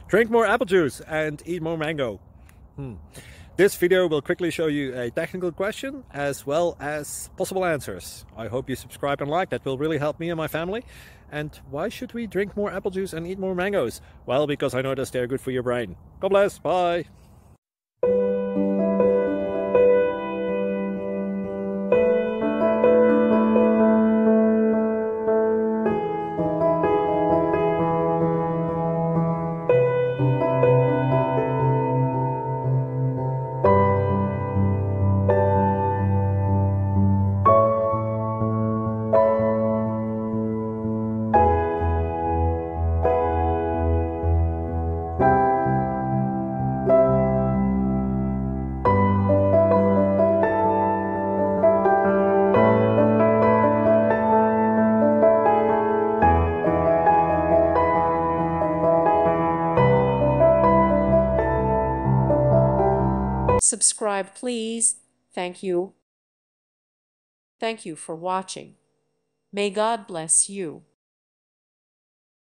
Drink more apple juice and eat more mango. This video will quickly show you a technical question as well as possible answers. I hope you subscribe and like, that will really help me and my family. And why should we drink more apple juice and eat more mangoes? Well, because I noticed they're good for your brain. God bless, bye! Subscribe, please. Thank you. Thank you for watching. May God bless you.